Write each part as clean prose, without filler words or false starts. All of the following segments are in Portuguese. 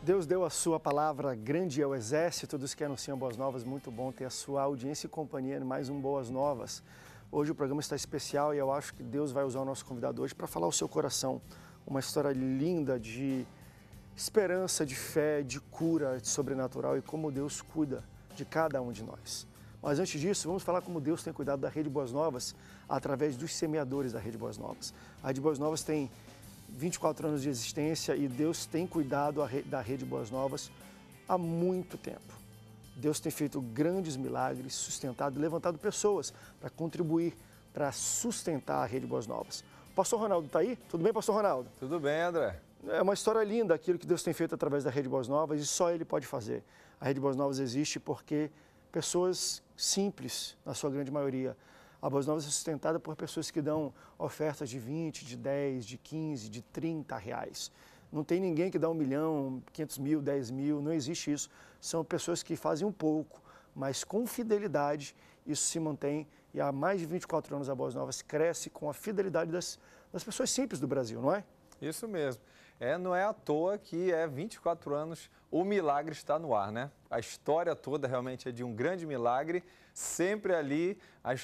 Deus deu a sua palavra, grande é o exército dos que anunciam boas novas. Muito bom ter a sua audiência e companhia em mais um Boas Novas. Hoje o programa está especial e eu acho que Deus vai usar o nosso convidado hoje para falar ao seu coração. Uma história linda de esperança, de fé, de cura, de sobrenatural e como Deus cuida de cada um de nós. Mas antes disso, vamos falar como Deus tem cuidado da Rede Boas Novas através dos semeadores da Rede Boas Novas. A Rede Boas Novas tem 24 anos de existência e Deus tem cuidado da Rede Boas Novas há muito tempo. Deus tem feito grandes milagres, sustentado e levantado pessoas para contribuir, para sustentar a Rede Boas Novas. O pastor Ronaldo está aí? Tudo bem, pastor Ronaldo? Tudo bem, André. É uma história linda aquilo que Deus tem feito através da Rede Boas Novas e só Ele pode fazer. A Rede Boas Novas existe porque pessoas simples, na sua grande maioria. A Boas Novas é sustentada por pessoas que dão ofertas de 20, de 10, de 15, de 30 reais. Não tem ninguém que dá 1 milhão, 500 mil, 10 mil, não existe isso. São pessoas que fazem um pouco, mas com fidelidade isso se mantém. E há mais de 24 anos a Boas Novas cresce com a fidelidade das pessoas simples do Brasil, não é? Isso mesmo. Não é à toa que 24 anos o milagre está no ar, né? A história toda realmente é de um grande milagre, sempre ali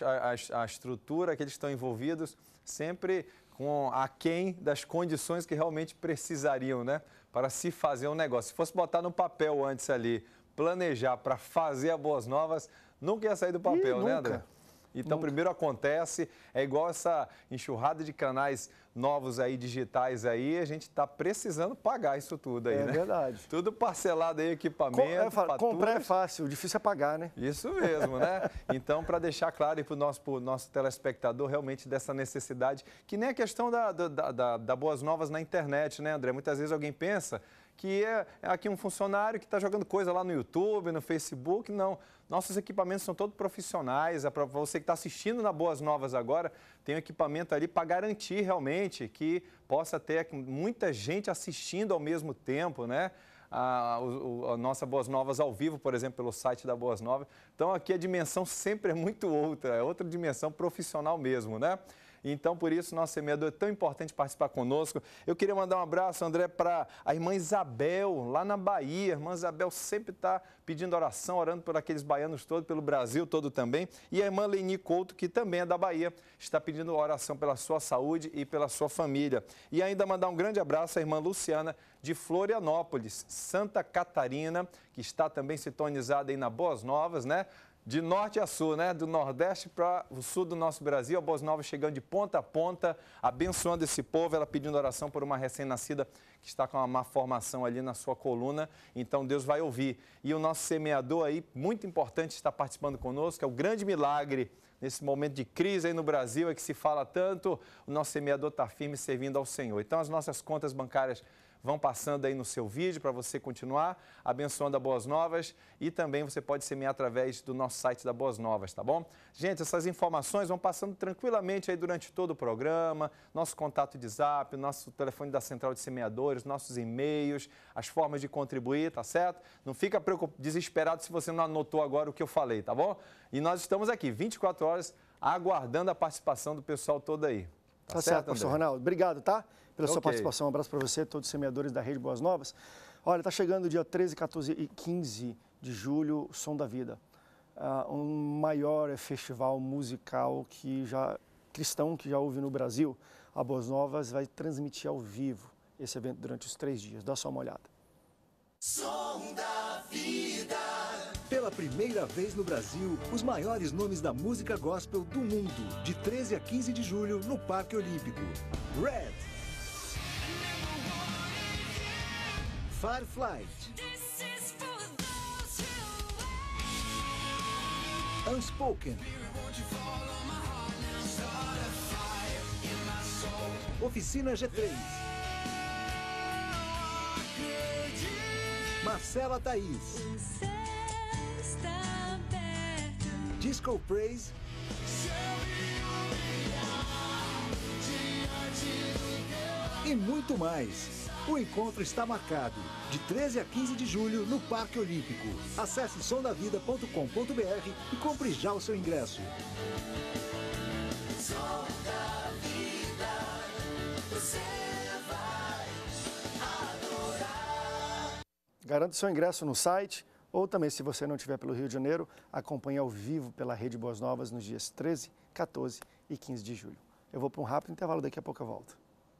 a estrutura que eles estão envolvidos, sempre com aquém das condições que realmente precisariam, né? Para se fazer um negócio. Se fosse botar no papel antes ali, planejar para fazer a Boas Novas, nunca ia sair do papel, né, André? Então, primeiro acontece, é igual essa enxurrada de canais novos aí, digitais aí, a gente está precisando pagar isso tudo aí, né? É verdade. Tudo parcelado aí, equipamento, comprar é fácil, o difícil é pagar, né? Isso mesmo, né? Então, para deixar claro aí para o nosso telespectador realmente dessa necessidade, que nem a questão da Boas Novas na internet, né, André? Muitas vezes alguém pensa que é aqui um funcionário que está jogando coisa lá no YouTube, no Facebook. Não, nossos equipamentos são todos profissionais. Para você que está assistindo na Boas Novas agora, tem um equipamento ali para garantir realmente que possa ter muita gente assistindo ao mesmo tempo, né? A nossa Boas Novas ao vivo, por exemplo, pelo site da Boas Novas. Então, aqui a dimensão sempre é muito outra, é outra dimensão profissional mesmo, né? Então, por isso, nosso semeador é tão importante participar conosco. Eu queria mandar um abraço, André, para a irmã Isabel, lá na Bahia. A irmã Isabel sempre está pedindo oração, orando por aqueles baianos todos, pelo Brasil todo também. E a irmã Leni Couto, que também é da Bahia, está pedindo oração pela sua saúde e pela sua família. E ainda mandar um grande abraço à irmã Luciana, de Florianópolis, Santa Catarina, que está também sintonizada aí na Boas Novas, né? De norte a sul, né? Do nordeste para o sul do nosso Brasil, a Boas Novas chegando de ponta a ponta, abençoando esse povo, ela pedindo oração por uma recém-nascida que está com uma má formação ali na sua coluna, então Deus vai ouvir. E o nosso semeador aí, muito importante, está participando conosco, é o grande milagre nesse momento de crise aí no Brasil, é que se fala tanto, o nosso semeador está firme servindo ao Senhor. Então as nossas contas bancárias vão passando aí no seu vídeo para você continuar abençoando a Boas Novas e também você pode semear através do nosso site da Boas Novas, tá bom? Gente, essas informações vão passando tranquilamente aí durante todo o programa, nosso contato de zap, nosso telefone da Central de Semeadores, nossos e-mails, as formas de contribuir, tá certo? Não fica desesperado se você não anotou agora o que eu falei, tá bom? E nós estamos aqui 24 horas aguardando a participação do pessoal todo aí. Tá certo, pastor Ronaldo. Obrigado, tá? Pela sua participação. Um abraço para você, todos os semeadores da Rede Boas Novas. Olha, está chegando dia 13, 14 e 15 de julho, o Som da Vida. Um maior festival musical cristão que já houve no Brasil. A Boas Novas vai transmitir ao vivo esse evento durante os 3 dias. Dá só uma olhada. Som da Vida. Pela primeira vez no Brasil, os maiores nomes da música gospel do mundo, de 13 a 15 de julho, no Parque Olímpico. Red, Firefly, Unspoken, Oficina G3, Marcela Thaís, Disco Praise e muito mais. O encontro está marcado de 13 a 15 de julho no Parque Olímpico. Acesse somdavida.com.br e compre já o seu ingresso. Som da Vida, você vai adorar. Garante seu ingresso no site ou também, se você não estiver pelo Rio de Janeiro, acompanhe ao vivo pela Rede Boas Novas nos dias 13, 14 e 15 de julho. Eu vou para um rápido intervalo, daqui a pouco eu volto.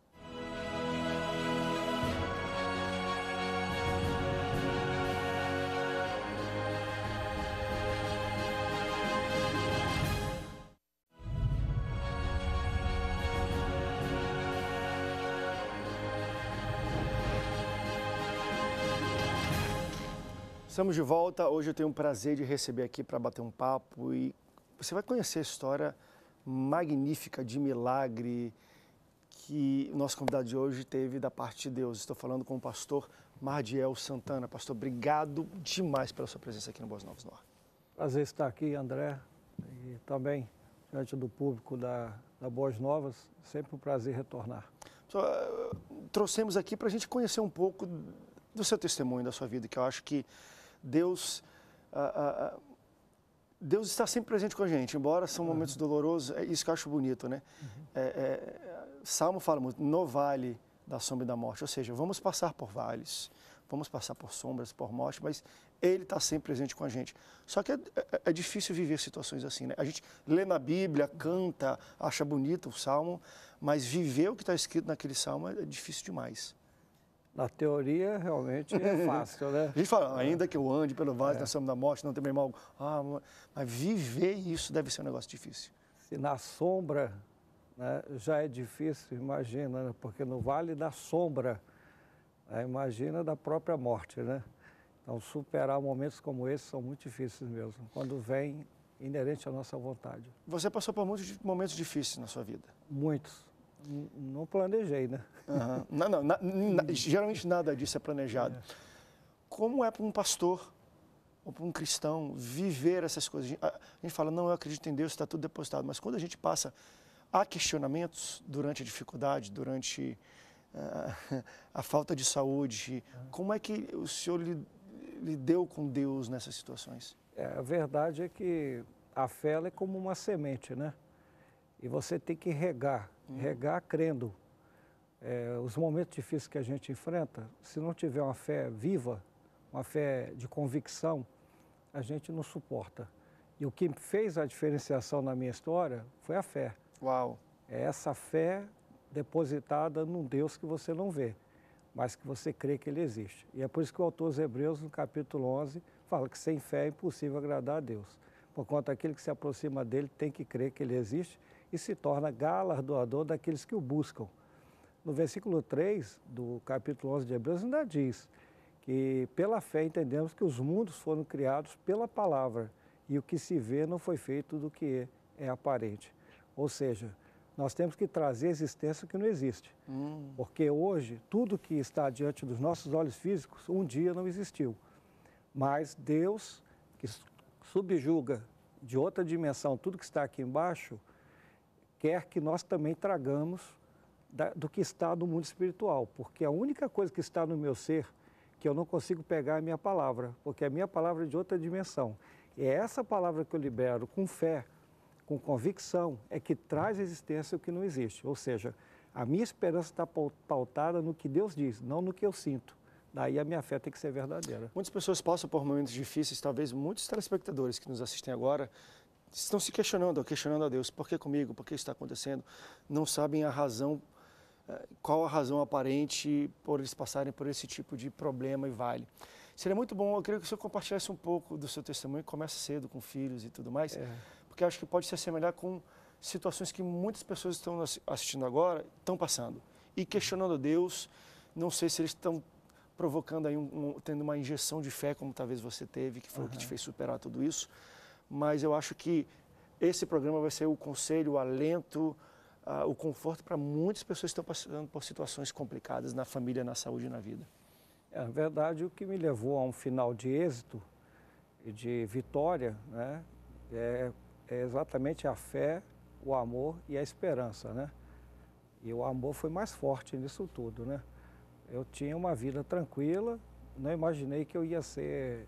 Estamos de volta. Hoje eu tenho o prazer de receber aqui para bater um papo e você vai conhecer a história magnífica de milagre que o nosso convidado de hoje teve da parte de Deus. Estou falando com o pastor Mardiel Santana. Pastor, obrigado demais pela sua presença aqui no Boas Novas no Ar. Prazer estar aqui, André, e também diante do público da Boas Novas, sempre um prazer retornar. Trouxemos aqui para a gente conhecer um pouco do seu testemunho, da sua vida, que eu acho que Deus está sempre presente com a gente, embora são momentos dolorosos, é isso que eu acho bonito, né? Salmo fala muito, no vale da sombra e da morte, ou seja, vamos passar por vales, vamos passar por sombras, por morte, mas Ele está sempre presente com a gente. Só que é difícil viver situações assim, né? A gente lê na Bíblia, canta, acha bonito o Salmo, mas viver o que está escrito naquele Salmo é difícil demais. Na teoria, realmente é fácil, né? A gente fala, ainda que eu ande pelo vale da sombra da morte, não tem mal. Mas viver isso deve ser um negócio difícil. Se na sombra, né, já é difícil, imagina, né? Porque no vale da sombra, né, imagina da própria morte, né? Então, superar momentos como esses são muito difíceis mesmo, quando vem inerente à nossa vontade. Você passou por muitos momentos difíceis na sua vida? Muitos. Não planejei, né? Geralmente nada disso é planejado. Como é para um pastor ou para um cristão viver essas coisas? A gente fala, não, eu acredito em Deus, está tudo depositado. Mas quando a gente passa a questionamentos durante a dificuldade, durante a falta de saúde, como é que o senhor lidou com Deus nessas situações? A verdade é que a fé ela é como uma semente, né? E você tem que regar crendo. Os momentos difíceis que a gente enfrenta, se não tiver uma fé viva, uma fé de convicção, a gente não suporta. E o que fez a diferenciação na minha história foi a fé. Uau! É essa fé depositada num Deus que você não vê, mas que você crê que Ele existe. E é por isso que o autor dos Hebreus, no capítulo 11, fala que sem fé é impossível agradar a Deus. Por conta daquele que se aproxima dele tem que crer que Ele existe e se torna galardoador daqueles que o buscam. No versículo 3 do capítulo 11 de Hebreus ainda diz que pela fé entendemos que os mundos foram criados pela palavra e o que se vê não foi feito do que é aparente. Ou seja, nós temos que trazer a existência que não existe. Porque hoje, tudo que está diante dos nossos olhos físicos, um dia não existiu. Mas Deus, que subjuga de outra dimensão tudo que está aqui embaixo, quer que nós também tragamos do que está no mundo espiritual. Porque a única coisa que está no meu ser, que eu não consigo pegar, é a minha palavra. Porque a minha palavra é de outra dimensão. E é essa palavra que eu libero com fé, com convicção, é que traz à existência o que não existe. Ou seja, a minha esperança está pautada no que Deus diz, não no que eu sinto. Daí a minha fé tem que ser verdadeira. Muitas pessoas passam por momentos difíceis, talvez muitos telespectadores que nos assistem agora estão se questionando a Deus, por que comigo, por que isso está acontecendo? Não sabem a razão, qual a razão aparente por eles passarem por esse tipo de problema e vale. Seria muito bom, eu queria que o senhor compartilhasse um pouco do seu testemunho, começa cedo com filhos e tudo mais, porque eu acho que pode se assemelhar com situações que muitas pessoas estão assistindo agora, estão passando, e questionando a Deus, não sei se eles estão provocando aí tendo uma injeção de fé, como talvez você teve, que foi o que te fez superar tudo isso, mas eu acho que esse programa vai ser o conselho, o alento, o conforto para muitas pessoas que estão passando por situações complicadas na família, na saúde e na vida. Na verdade, o que me levou a um final de êxito e de vitória, né, é exatamente a fé, o amor e a esperança, né? E o amor foi mais forte nisso tudo, né? Eu tinha uma vida tranquila, não imaginei que eu ia ser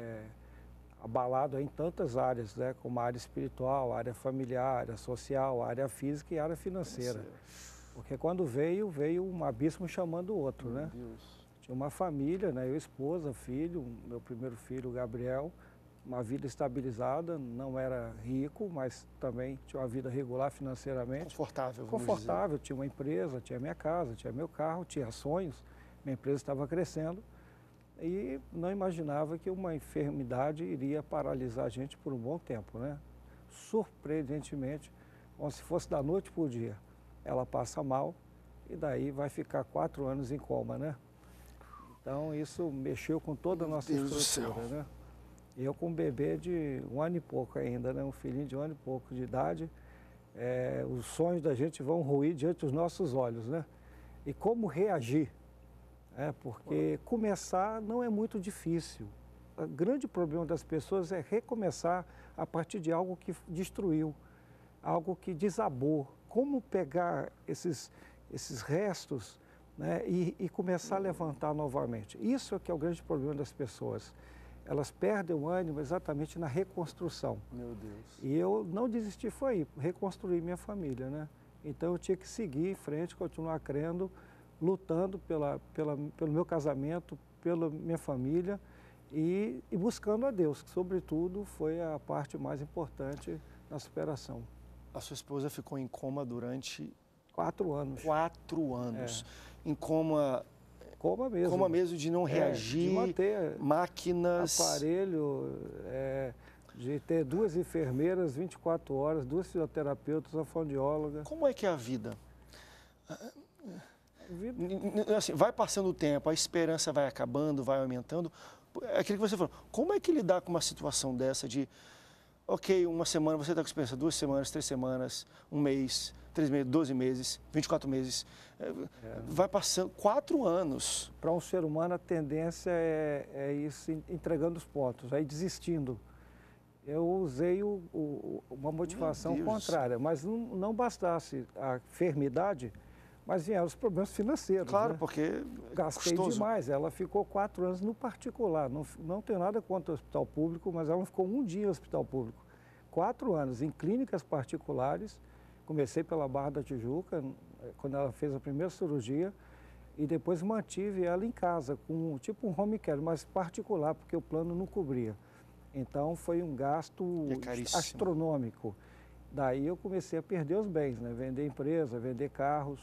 abalado em tantas áreas, né? Como a área espiritual, a área familiar, a área social, a área física e a área financeira. Porque quando veio um abismo chamando o outro, né? Deus. Tinha uma família, né? Eu, esposa, filho, meu primeiro filho, Gabriel, uma vida estabilizada, não era rico, mas também tinha uma vida regular financeiramente. Confortável, vamos Confortável, tinha uma empresa, tinha minha casa, tinha meu carro, tinha sonhos, minha empresa estava crescendo e não imaginava que uma enfermidade iria paralisar a gente por um bom tempo, né? Surpreendentemente, como se fosse da noite para o dia, ela passa mal e daí vai ficar 4 anos em coma, né? Então isso mexeu com toda a nossa estrutura, né? Eu com um bebê de 1 ano e pouco ainda, né? Um filhinho de 1 ano e pouco de idade, os sonhos da gente vão ruir diante dos nossos olhos, né? E como reagir? Porque começar não é muito difícil. O grande problema das pessoas é recomeçar a partir de algo que destruiu, algo que desabou. Como pegar esses restos, né, e começar a levantar novamente? Isso é que é o grande problema das pessoas. Elas perdem o ânimo exatamente na reconstrução. Meu Deus. E eu não desisti, foi aí, reconstruir minha família, né? Então eu tinha que seguir em frente, continuar crendo, lutando pelo meu casamento, pela minha família e buscando a Deus, que sobretudo foi a parte mais importante na superação. A sua esposa ficou em coma durante 4 anos. 4 anos. Em coma Coma mesmo. De não reagir, de manter máquinas. Aparelho, de ter 2 enfermeiras 24 horas, 2 fisioterapeutas, uma fonoaudióloga. Como é que é a vida? Assim, vai passando o tempo, a esperança vai acabando, vai aumentando. É aquilo que você falou, como é que lidar com uma situação dessa de, ok, 1 semana você está com esperança, 2 semanas, 3 semanas, 1 mês, 3 meses, 12 meses, 24 meses, vai passando 4 anos. Para um ser humano a tendência é ir se entregando os pontos, aí desistindo. Eu usei uma motivação contrária, mas não bastasse a enfermidade, mas vieram os problemas financeiros. Claro, né? porque gastei custoso. demais. Ela ficou 4 anos no particular. Não tenho nada contra o hospital público, mas ela não ficou um dia no hospital público. 4 anos em clínicas particulares. Comecei pela Barra da Tijuca, quando ela fez a primeira cirurgia, e depois mantive ela em casa, com tipo um home care, mas particular, porque o plano não cobria. Então foi um gasto astronômico. Daí eu comecei a perder os bens, né? Vender empresa, vender carros.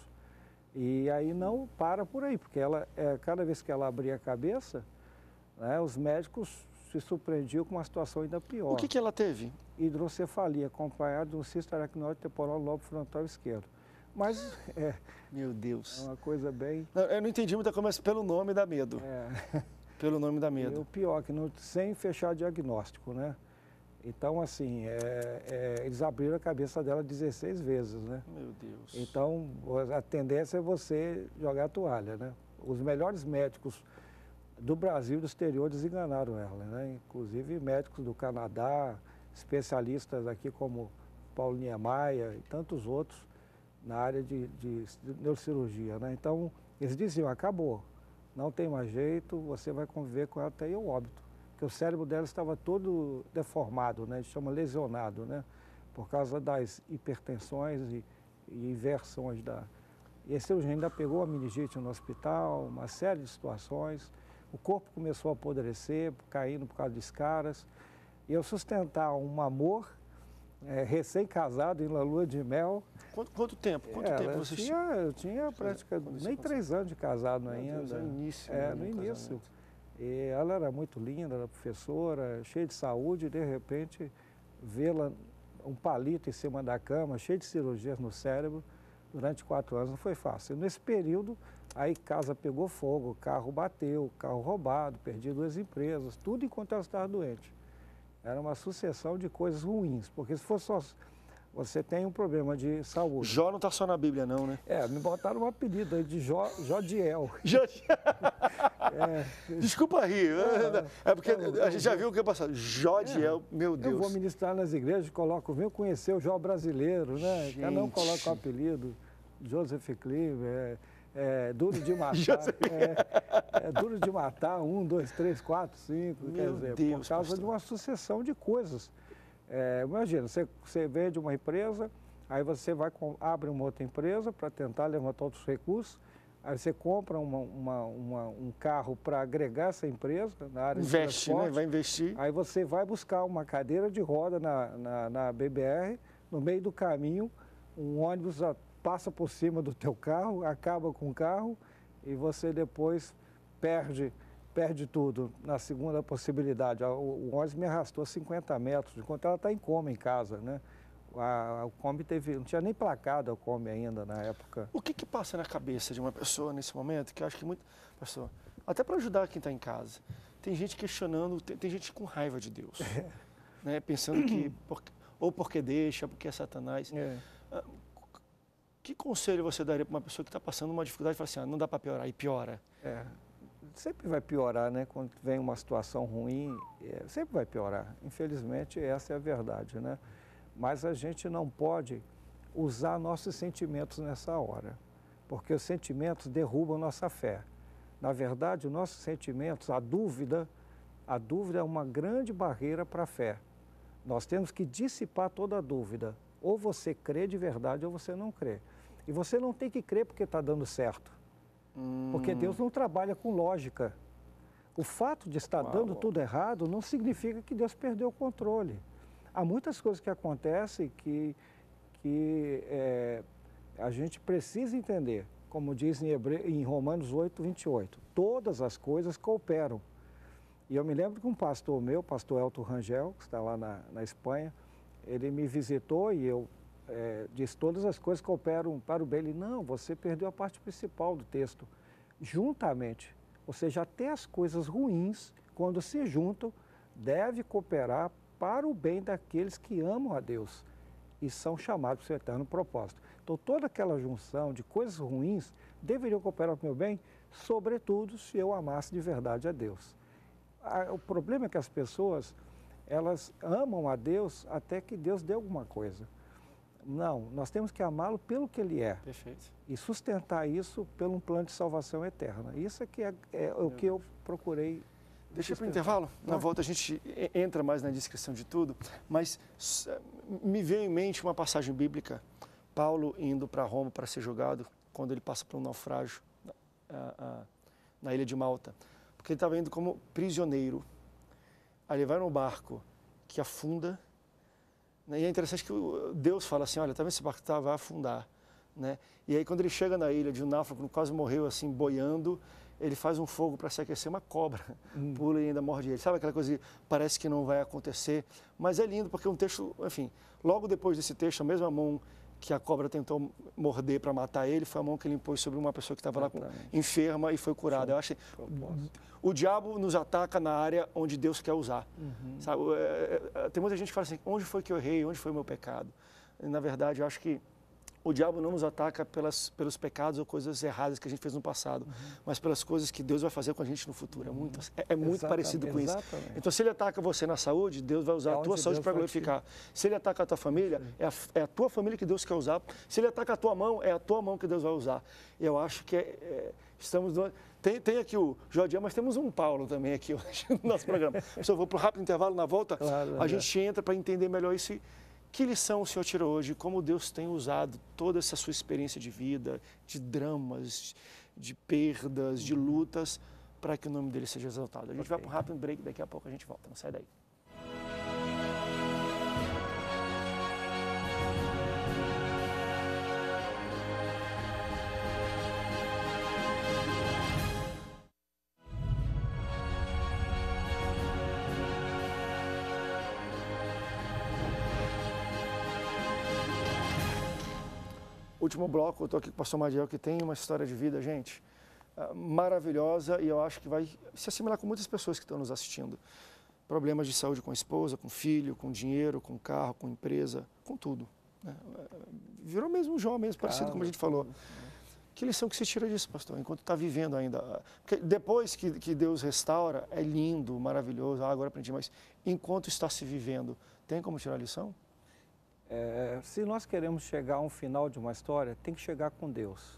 E aí não para por aí, porque cada vez que ela abria a cabeça, né, os médicos se surpreendiam com uma situação ainda pior. O que ela teve? Hidrocefalia, acompanhada de um cisto aracnoide temporal no lobo frontal esquerdo. Mas Meu Deus. é uma coisa bem... Eu não entendi muita coisa, mas pelo nome dá medo. Pelo nome dá medo. E o pior, que sem fechar diagnóstico, né? Então, assim, eles abriram a cabeça dela 16 vezes, né? Meu Deus. Então, a tendência é você jogar a toalha, né? Os melhores médicos do Brasil e do exterior desenganaram ela, né? Inclusive médicos do Canadá, especialistas aqui como Paulo Niemeyer e tantos outros na área de neurocirurgia, né? Então, eles diziam, acabou, não tem mais jeito, você vai conviver com ela até ir ao óbito. Porque o cérebro dela estava todo deformado, né? A gente chama lesionado, né? Por causa das hipertensões e inversões E a cirurgia ainda pegou a meningite no hospital, uma série de situações. O corpo começou a apodrecer, caindo por causa de escaras. E eu sustentar um amor recém-casado, em lua de mel. Quanto tempo? Quanto tempo você tinha? Eu tinha praticamente nem 3 anos de casado ainda. Deus, no início. No início. E ela era muito linda, era professora, cheia de saúde, e de repente vê-la um palito em cima da cama, cheio de cirurgias no cérebro, durante 4 anos não foi fácil. E nesse período, aí casa pegou fogo, carro bateu, carro roubado, perdi 2 empresas, tudo enquanto ela estava doente. Era uma sucessão de coisas ruins, porque se fosse só... Você tem um problema de saúde. Jó não está só na Bíblia, não, né? Me botaram um apelido aí de Jodiel. Desculpa rir. É porque a gente já viu o que é passado. Jodiel, meu Deus. Eu vou ministrar nas igrejas, coloco, venho conhecer o Jó brasileiro, né? Cada um coloca o apelido. Joseph Cleaver, duro de matar. Duro de matar, 1, 2, 3, 4, 5. Quer dizer, por causa de uma sucessão de coisas. Imagina, você vende uma empresa, aí você abre uma outra empresa para tentar levantar outros recursos, Aí você compra um carro para agregar essa empresa na área de Investe, né? transporte. Vai investir. Aí você vai buscar uma cadeira de roda na BBR, no meio do caminho, um ônibus passa por cima do teu carro, acaba com o carro e você depois perde tudo na segunda possibilidade. O ônibus me arrastou 50 metros, enquanto ela está em coma em casa, né? A Kombi não tinha nem placado a Kombi ainda na época. O que passa na cabeça de uma pessoa nesse momento, que eu acho que muito... Pastor, até para ajudar quem está em casa, tem gente questionando, tem gente com raiva de Deus, né? Pensando que, ou porque deixa, porque é Satanás. Que conselho você daria para uma pessoa que está passando uma dificuldade e fala assim, não dá para piorar, e piora? Sempre vai piorar, né? Quando vem uma situação ruim, sempre vai piorar. Infelizmente, essa é a verdade, né? Mas a gente não pode usar nossos sentimentos nessa hora, porque os sentimentos derrubam nossa fé. Na verdade, os nossos sentimentos, a dúvida é uma grande barreira para a fé. Nós temos que dissipar toda a dúvida. Ou você crê de verdade ou você não crê. E você não tem que crer porque está dando certo. Porque Deus não trabalha com lógica. O fato de estar dando tudo errado não significa que Deus perdeu o controle. Há muitas coisas que acontecem que a gente precisa entender. Como diz em Romanos 8, 28. Todas as coisas cooperam. E eu me lembro que um pastor meu, pastor Elton Rangel, que está lá na Espanha, ele me visitou e eu disse, todas as coisas cooperam para o bem. Ele, não, você perdeu a parte principal do texto. Juntamente, ou seja, até as coisas ruins, quando se juntam, deve cooperar para o bem daqueles que amam a Deus e são chamados para o seu eterno propósito. Então, toda aquela junção de coisas ruins deveriam cooperar para o meu bem, sobretudo se eu amasse de verdade a Deus. O problema é que as pessoas, elas amam a Deus até que Deus dê alguma coisa. Não, nós temos que amá-lo pelo que Ele é. Perfeito. E sustentar isso pelo um plano de salvação eterna. Isso é que é o que eu procurei. Deixa para o intervalo. Na volta a gente entra mais na descrição de tudo, mas me veio em mente uma passagem bíblica, Paulo indo para Roma para ser julgado, quando ele passa por um naufrágio na ilha de Malta, porque ele estava indo como prisioneiro. Aí ele vai num barco que afunda, né? E é interessante que Deus fala assim, olha, tá vendo esse barco vai afundar, né? E aí quando ele chega na ilha de um náufrago, quase morreu assim, boiando, ele faz um fogo para se aquecer, uma cobra pula e ainda morde ele. Sabe aquela coisa que parece que não vai acontecer? Mas é lindo porque um texto, enfim, logo depois desse texto, a mesma mão que a cobra tentou morder para matar ele, foi a mão que ele impôs sobre uma pessoa que estava lá enferma e foi curada. Eu acho que o diabo nos ataca na área onde Deus quer usar. Sabe? Tem muita gente que fala assim, onde foi que eu errei, onde foi o meu pecado? E, na verdade, eu acho que o diabo não nos ataca pelos pecados ou coisas erradas que a gente fez no passado, mas pelas coisas que Deus vai fazer com a gente no futuro. É muito parecido com isso. Então, se ele ataca você na saúde, Deus vai usar a tua saúde para glorificar. Se ele ataca a tua família, é a tua família que Deus quer usar. Se ele ataca a tua mão, é a tua mão que Deus vai usar. Eu acho que estamos... Tem aqui o Joadiel, mas temos um Paulo também aqui hoje no nosso programa. Eu vou para o rápido intervalo, na volta a gente entra para entender melhor isso. Que lição o senhor tirou hoje? Como Deus tem usado toda essa sua experiência de vida, de dramas, de perdas, de lutas, para que o nome dele seja exaltado? A gente vai para um rápido break, daqui a pouco a gente volta. Não sai daí. Último bloco, eu estou aqui com o pastor Madiel, que tem uma história de vida, gente, maravilhosa, e eu acho que vai se assimilar com muitas pessoas que estão nos assistindo. Problemas de saúde com a esposa, com o filho, com dinheiro, com carro, com empresa, com tudo. Né? Virou mesmo um Jó, mesmo parecido, como a gente falou. Que lição que você tira disso, pastor, enquanto está vivendo ainda? Porque depois que Deus restaura, é lindo, maravilhoso, agora aprendi, mas enquanto está se vivendo, tem como tirar a lição? Se nós queremos chegar a um final de uma história, tem que chegar com Deus.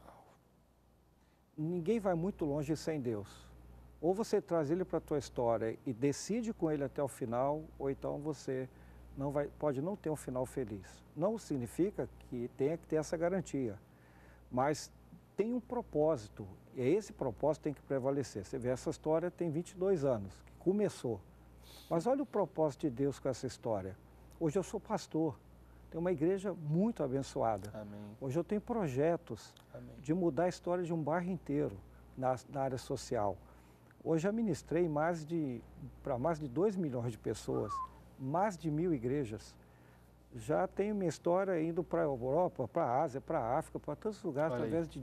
Ninguém vai muito longe sem Deus. Ou você traz Ele para a tua história e decide com Ele até o final, ou então você pode não ter um final feliz. Não significa que tenha que ter essa garantia, mas tem um propósito, e esse propósito tem que prevalecer. Você vê, essa história tem 22 anos, que começou. Mas olha o propósito de Deus com essa história. Hoje eu sou pastor, tenho uma igreja muito abençoada. Amém. Hoje eu tenho projetos de mudar a história de um bairro inteiro na área social. Hoje eu ministrei para mais de 2 milhões de pessoas, mais de 1.000 igrejas. Já tenho minha história indo para a Europa, para a Ásia, para a África, para tantos lugares, através de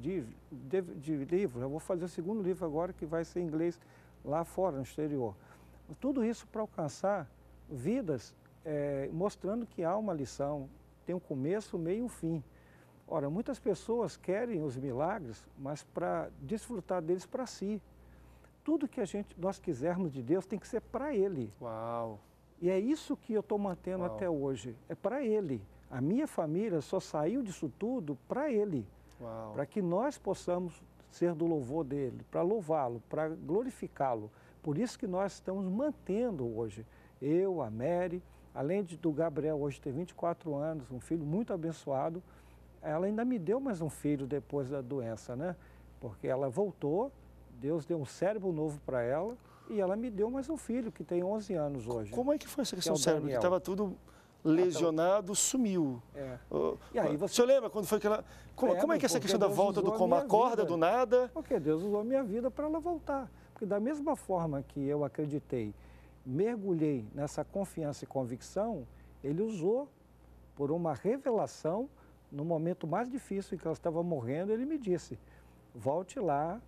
livros. Eu vou fazer o segundo livro agora, que vai ser em inglês lá fora, no exterior. Tudo isso para alcançar vidas, mostrando que há uma lição, tem um começo, um meio e um fim. Ora, muitas pessoas querem os milagres, mas para desfrutar deles para si. Tudo que nós quisermos de Deus tem que ser para Ele. Uau! E é isso que eu estou mantendo até hoje, é para Ele. A minha família só saiu disso tudo para Ele, para que nós possamos ser do louvor dEle, para louvá-lo, para glorificá-lo. Por isso que nós estamos mantendo hoje, eu, a Mary, além do Gabriel hoje ter 24 anos, um filho muito abençoado, ela ainda me deu mais um filho depois da doença, né? Porque ela voltou, Deus deu um cérebro novo para ela, e ela me deu mais um filho, que tem 11 anos hoje. Como é que foi essa questão do o cérebro? Que Daniel. estava tudo lesionado, sumiu. E aí você... Você lembra quando foi que ela... Como é que é essa questão da volta do coma? Acorda do nada? Porque Deus usou a minha vida para ela voltar. Porque da mesma forma que eu acreditei, mergulhei nessa confiança e convicção, Ele usou por uma revelação, no momento mais difícil em que ela estava morrendo, Ele me disse, volte lá.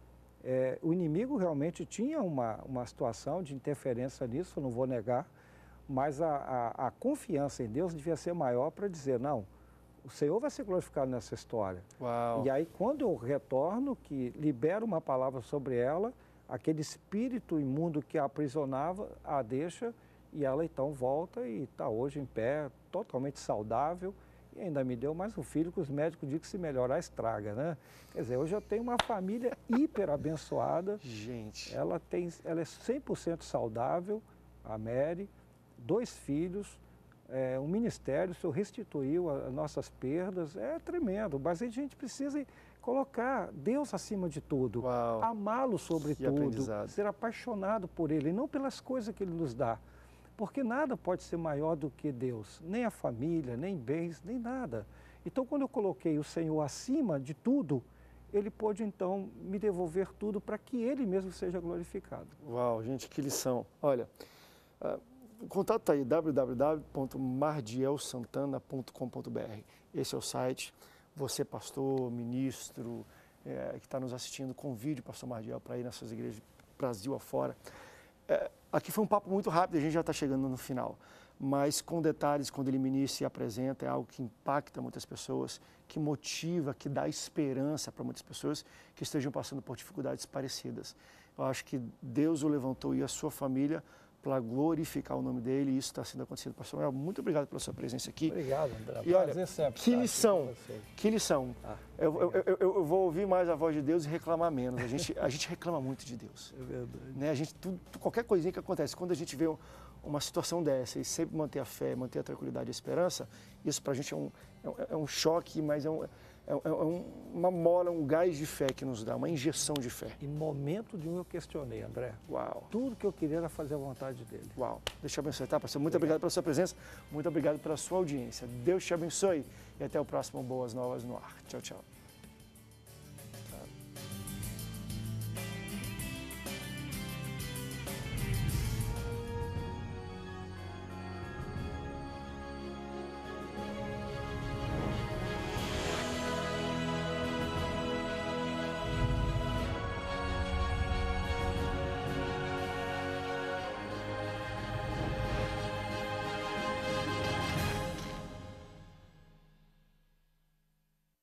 O inimigo realmente tinha uma situação de interferência nisso, eu não vou negar, mas a confiança em Deus devia ser maior para dizer, não, o Senhor vai ser glorificado nessa história. Uau. E aí, quando eu retorno, que libero uma palavra sobre ela, aquele espírito imundo que a aprisionava, a deixa, e ela então volta e está hoje em pé, totalmente saudável, e ainda me deu mais um filho que os médicos dizem que se melhorar estraga, né? Quer dizer, hoje eu tenho uma família hiper abençoada. Gente. Ela é 100% saudável, a Mary, 2 filhos, um ministério, o Senhor restituiu as nossas perdas, é tremendo. Mas a gente precisa colocar Deus acima de tudo, amá-lo sobre tudo, ser apaixonado por Ele, e não pelas coisas que Ele nos dá. Porque nada pode ser maior do que Deus, nem a família, nem bens, nem nada. Então, quando eu coloquei o Senhor acima de tudo, Ele pôde, então, me devolver tudo para que Ele mesmo seja glorificado. Uau, gente, que lição. Olha, o contato está aí, www.mardielsantana.com.br. Esse é o site. Você, pastor, ministro, que está nos assistindo, convide o pastor Mardiel para ir nas suas igrejas, Brasil afora. Aqui foi um papo muito rápido, a gente já está chegando no final, mas com detalhes, quando ele ministra e apresenta, é algo que impacta muitas pessoas, que motiva, que dá esperança para muitas pessoas que estejam passando por dificuldades parecidas. Eu acho que Deus o levantou e a sua família para glorificar o nome dele, e isso está sendo acontecido. Pastor Manuel, muito obrigado pela sua presença aqui. Obrigado, André. E olha, que lição, que lição. Eu vou ouvir mais a voz de Deus e reclamar menos. A gente reclama muito de Deus. É verdade. Né? Qualquer coisinha que acontece, quando a gente vê uma situação dessa e sempre manter a fé, manter a tranquilidade e a esperança, isso para a gente é um choque, mas é uma mola, um gás de fé que nos dá, uma injeção de fé. Em momento nenhum eu questionei, André. Uau. Tudo que eu queria era fazer a vontade dele. Uau. Deus te abençoe, tá, pastor? Muito obrigado pela sua presença, muito obrigado pela sua audiência. Deus te abençoe e até o próximo Boas Novas no Ar. Tchau, tchau.